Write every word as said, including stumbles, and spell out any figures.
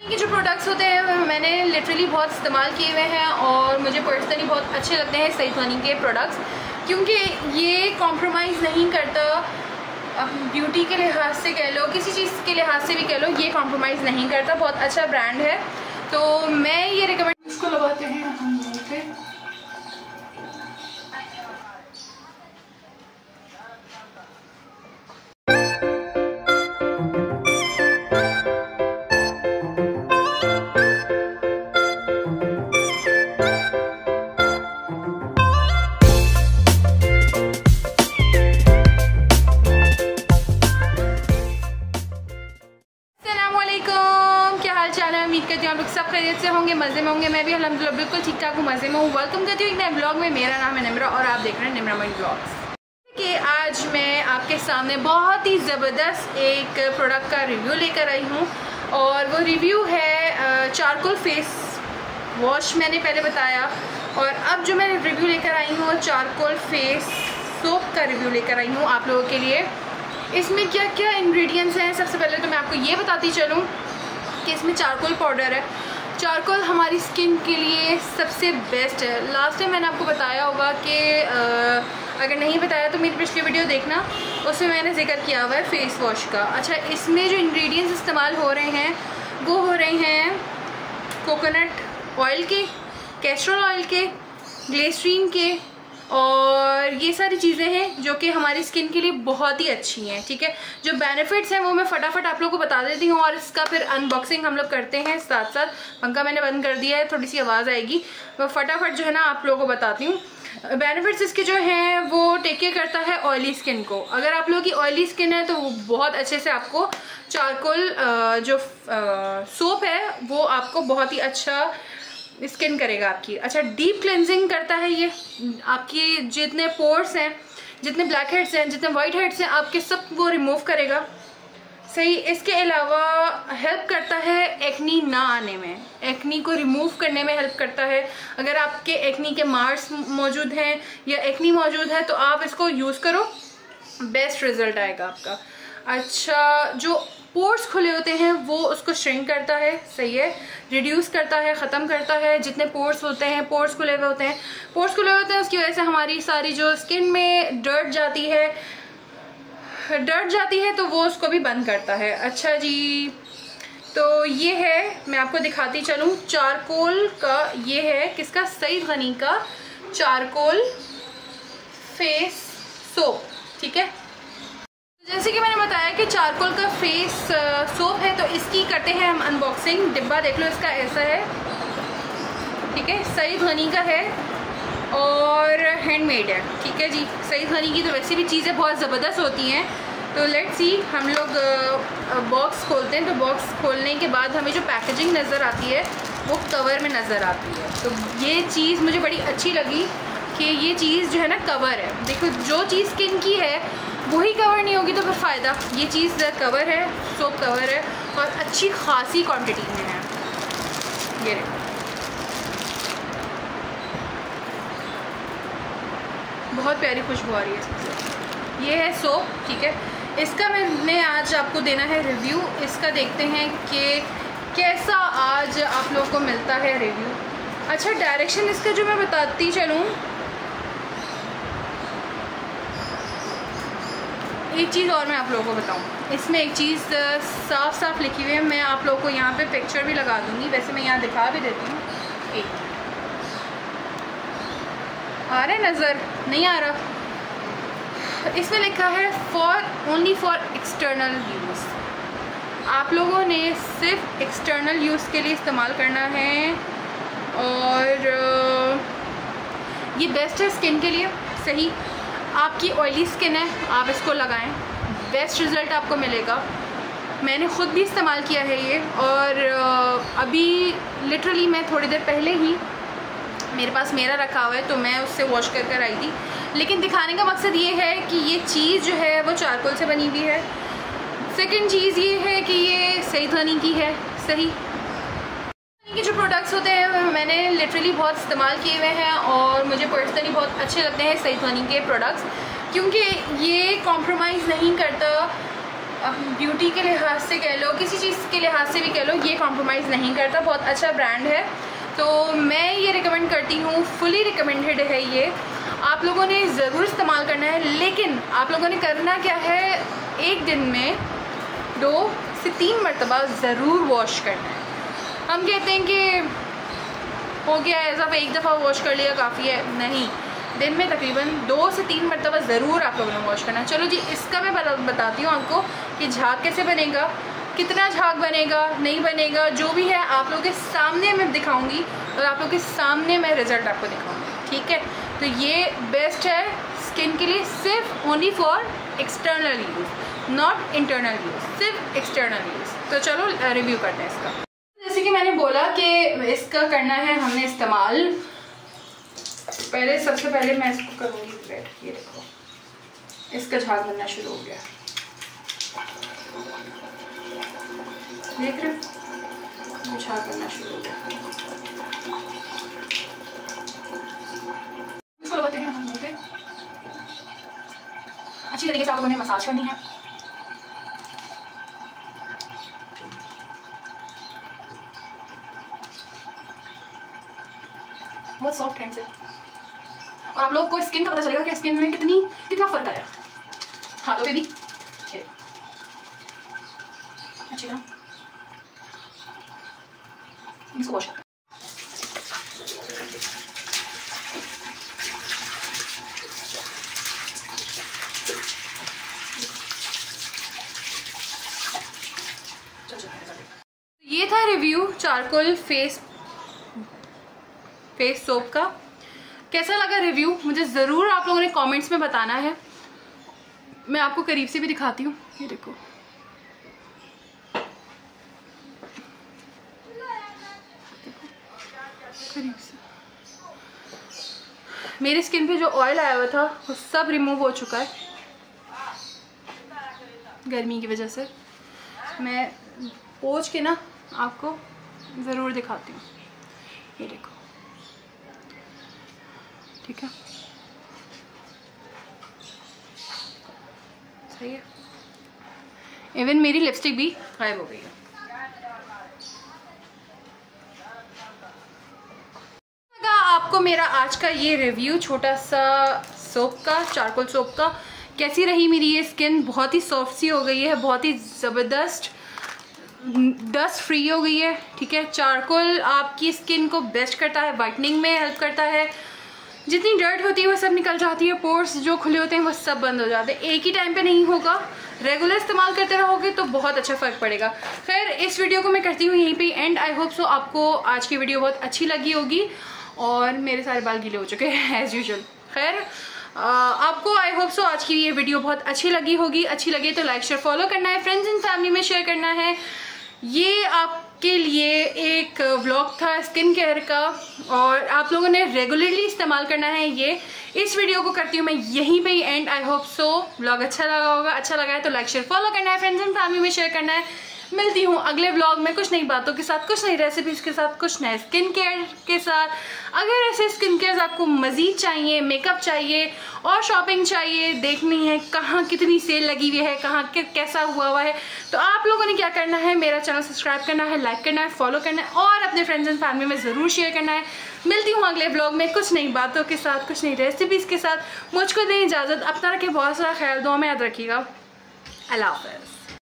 के जो प्रोडक्ट्स होते हैं मैंने लिटरली बहुत इस्तेमाल किए हुए हैं और मुझे पर्सनली बहुत अच्छे लगते हैं सईद हनी के प्रोडक्ट्स, क्योंकि ये कॉम्प्रोमाइज़ नहीं करता। ब्यूटी के लिहाज से कह लो, किसी चीज़ के लिहाज से भी कह लो, ये कॉम्प्रोमाइज़ नहीं करता। बहुत अच्छा ब्रांड है, तो मैं ये रिकमेंड इसको लगाते हैं हम लोग पे। उम्मीद करती हूँ आप लोग सब खैरियत से होंगे, मज़े में होंगे। मैं भी अल्हम्दुलिल्लाह बिल्कुल ठीक ठाक हूँ, मज़े में हूँ। वेलकम करती हूँ एक नए ब्लॉग में। मेरा नाम है निम्रा और आप देख रहे हैं निम्रा माइंड ब्लॉग्स। कि आज मैं आपके सामने बहुत ही ज़बरदस्त एक प्रोडक्ट का रिव्यू लेकर आई हूँ और वो रिव्यू है चारकोल फेस वॉश। मैंने पहले बताया, और अब जो मैं रिव्यू लेकर आई हूँ चारकोल फेस सोप का रिव्यू लेकर आई हूँ आप लोगों के लिए। इसमें क्या क्या इंग्रेडिएंट्स हैं, सबसे पहले तो मैं आपको ये बताती चलूँ कि इसमें चारकोल पाउडर है। चारकोल हमारी स्किन के लिए सबसे बेस्ट है। लास्ट टाइम मैंने आपको बताया होगा कि अगर नहीं बताया तो मेरी पिछली वीडियो देखना, उसमें मैंने जिक्र किया हुआ है फेस वॉश का। अच्छा, इसमें जो इंग्रेडिएंट्स इस्तेमाल हो रहे हैं वो हो रहे हैं कोकोनट ऑयल के, कैस्ट्रोल ऑयल के, ग्लिसरीन के, और ये सारी चीज़ें हैं जो कि हमारी स्किन के लिए बहुत ही अच्छी हैं। ठीक है, जो बेनिफिट्स हैं वो मैं फटाफट आप लोगों को बता देती हूँ और इसका फिर अनबॉक्सिंग हम लोग करते हैं साथ साथ। पंखा मैंने बंद कर दिया है, थोड़ी सी आवाज़ आएगी, मैं फटाफट जो है ना आप लोगों को बताती हूँ। बेनिफिट्स इसके जो हैं वो टेक केयर करता है ऑयली स्किन को। अगर आप लोगों की ऑयली स्किन है तो वो बहुत अच्छे से आपको चारकोल जो सोप है वो आपको बहुत ही अच्छा स्किन करेगा आपकी। अच्छा, डीप क्लेंजिंग करता है ये। आपकी जितने पोर्स हैं, जितने ब्लैक हेड्स हैं, जितने वाइट हेड्स हैं, आपके सब वो रिमूव करेगा। सही, इसके अलावा हेल्प करता है एक्नी ना आने में, एक्नी को रिमूव करने में हेल्प करता है। अगर आपके एक्नी के मार्क्स मौजूद हैं या एक्नी मौजूद है तो आप इसको यूज़ करो, बेस्ट रिजल्ट आएगा आपका। अच्छा, जो पोर्स खुले होते हैं वो उसको श्रिंक करता है, सही है, रिड्यूस करता है, ख़त्म करता है। जितने पोर्स होते हैं, पोर्स खुले हुए होते हैं, पोर्स खुले होते हैं उसकी वजह से हमारी सारी जो स्किन में डर्ट जाती है डर्ट जाती है तो वो उसको भी बंद करता है। अच्छा जी, तो ये है, मैं आपको दिखाती चलूँ चारकोल का। ये है किसका, सईद हनी का चारकोल फेस सोप। ठीक है, जैसे कि मैंने बताया कि चारकोल का फेस सोप है, तो इसकी करते हैं हम अनबॉक्सिंग। डिब्बा देख लो इसका, ऐसा है। ठीक है, सईद हनी का है और हैंडमेड है। ठीक है जी, सईद हनी की तो वैसे भी चीज़ें बहुत ज़बरदस्त होती हैं। तो लेट्स सी, हम लोग बॉक्स खोलते हैं। तो बॉक्स खोलने के बाद हमें जो पैकेजिंग नज़र आती है वो कवर में नज़र आती है। तो ये चीज़ मुझे बड़ी अच्छी लगी कि ये चीज़ जो है ना कवर है। देखो, जो चीज़ स्किन की है वही कवर नहीं होगी तो फिर फ़ायदा। ये चीज़ कवर है, सोप कवर है और अच्छी खासी क्वांटिटी में है। ये बहुत प्यारी खुशबू आ रही है इसमें। ये है सोप। ठीक है, इसका मैंने आज आपको देना है रिव्यू। इसका देखते हैं कि कैसा आज आप लोगों को मिलता है रिव्यू। अच्छा, डायरेक्शन इसका जो मैं बताती चलूँ, एक चीज़ और मैं आप लोगों को बताऊं, इसमें एक चीज़ साफ साफ लिखी हुई है। मैं आप लोगों को यहाँ पे पिक्चर भी लगा दूंगी, वैसे मैं यहाँ दिखा भी देती हूँ। एक आ रहा है, नज़र नहीं आ रहा? इसमें लिखा है for only for external use. आप लोगों ने सिर्फ एक्सटर्नल यूज़ के लिए इस्तेमाल करना है और ये बेस्ट है स्किन के लिए। सही, आपकी ऑयली स्किन है, आप इसको लगाएं, बेस्ट रिज़ल्ट आपको मिलेगा। मैंने ख़ुद भी इस्तेमाल किया है ये, और अभी लिटरली मैं थोड़ी देर पहले ही मेरे पास मेरा रखा हुआ है तो मैं उससे वॉश कर कर आई थी। लेकिन दिखाने का मकसद ये है कि ये चीज़ जो है वो चारकोल से बनी हुई है। सेकंड चीज़ ये है कि ये सईद हनी की है। सही, के जो प्रोडक्ट्स होते हैं मैंने लिटरली बहुत इस्तेमाल किए हुए हैं और मुझे पर्सनली बहुत अच्छे लगते हैं सईद हनी के प्रोडक्ट्स, क्योंकि ये कॉम्प्रोमाइज़ नहीं करता। ब्यूटी के लिहाज से कह लो, किसी चीज़ के लिहाज से भी कह लो, ये कॉम्प्रोमाइज़ नहीं करता, बहुत अच्छा ब्रांड है। तो मैं ये रिकमेंड करती हूँ, फुली रिकमेंडेड है ये, आप लोगों ने ज़रूर इस्तेमाल करना है। लेकिन आप लोगों ने करना क्या है, एक दिन में दो से तीन मरतबा ज़रूर वॉश करना है। हम कहते हैं कि हो गया ऐसा, एक दफ़ा वॉश कर लिया काफ़ी है, नहीं, दिन में तकरीबन दो से तीन मरतबा ज़रूर आप लोगों ने वॉश करना है। चलो जी, इसका मैं बता, बताती हूँ आपको कि झाग कैसे बनेगा, कितना झाग बनेगा, नहीं बनेगा, जो भी है आप लोगों के सामने मैं दिखाऊंगी और आप लोगों के सामने मैं रिज़ल्ट आपको दिखाऊंगी, ठीक है। तो ये बेस्ट है स्किन के लिए, सिर्फ only for external use, not internal use, सिर्फ एक्सटर्नल यूज़। तो चलो रिव्यू करते हैं इसका। जैसे कि मैंने बोला कि इसका करना है हमने इस्तेमाल, पहले सबसे पहले मैं इसको करूँगी वेट। ये देखो, इसका झाग बनना शुरू हो गया, देख रहे हो, झाग बनना शुरू हो गया। इसको लगाते हैं हम, ओके, अच्छी तरीके से आप लोगों ने मसाज करनी है। बहुत सॉफ्ट हैंड से, और आप लोगों को स्किन का पता चलेगा कि स्किन में कितनी कितना फर्क आया, हाथों पे भी अच्छी तरह इसको वॉश करते हैं। ये था review charcoal face face soap का। कैसा लगा रिव्यू मुझे ज़रूर आप लोगों ने कमेंट्स में बताना है। मैं आपको करीब से भी दिखाती हूँ, ये देखो, करीब से मेरी स्किन पे जो ऑयल आया हुआ था वो सब रिमूव हो चुका है गर्मी की वजह से। मैं पोंछ के ना आपको ज़रूर दिखाती हूँ, ये देखो, ठीक है, सही है। इवन मेरी लिपस्टिक भी गायब हो गई है। आपको मेरा आज का ये रिव्यू छोटा सा सोप का, चारकोल सोप का, कैसी रही मेरी ये स्किन? बहुत ही सॉफ्ट सी हो गई है, बहुत ही ज़बरदस्त, डस्ट फ्री हो गई है, ठीक है। चारकोल आपकी स्किन को बेस्ट करता है, वाइटनिंग में हेल्प करता है, जितनी डर्ट होती है वो सब निकल जाती है, पोर्स जो खुले होते हैं वो सब बंद हो जाते हैं। एक ही टाइम पे नहीं होगा, रेगुलर इस्तेमाल करते रहोगे तो बहुत अच्छा फ़र्क पड़ेगा। खैर, इस वीडियो को मैं करती हूँ यहीं पे एंड। आई होप सो आपको आज की वीडियो बहुत अच्छी लगी होगी, और मेरे सारे बाल गीले हो चुके हैं एज़ यूजुअल। खैर, आपको आई होप सो आज की ये वीडियो बहुत अच्छी लगी होगी। अच्छी लगे तो लाइक शेयर फॉलो करना है, फ्रेंड्स एंड फैमिली में शेयर करना है। ये आपके लिए एक व्लॉग था स्किन केयर का, और आप लोगों ने रेगुलरली इस्तेमाल करना है ये। इस वीडियो को करती हूँ मैं यहीं पे ही end. I hope so vlog अच्छा लगा होगा। अच्छा लगा है तो लाइक शेयर फॉलो करना है, फ्रेंड्स एंड फैमिली में शेयर करना है। मिलती हूँ अगले व्लॉग में कुछ नई बातों के साथ, कुछ नई रेसिपीज़ के साथ, कुछ नए स्किन केयर के साथ। अगर ऐसे स्किन केयर आपको मज़ीद चाहिए, मेकअप चाहिए और शॉपिंग चाहिए, देखनी है कहाँ कितनी सेल लगी हुई है, कहाँ कैसा हुआ हुआ है, तो आप लोगों ने क्या करना है, मेरा चैनल सब्सक्राइब करना है, लाइक करना है, फॉलो करना है और अपने फ्रेंड्स एंड फैमिली में ज़रूर शेयर करना है। मिलती हूँ अगले ब्लॉग में कुछ नई बातों के साथ, कुछ नई रेसिपीज़ के साथ। मुझको दें इजाज़त, अपना रखें बहुत सारा ख्याल, दुआ में याद रखिएगा। अल्लाह हाफ़िज़।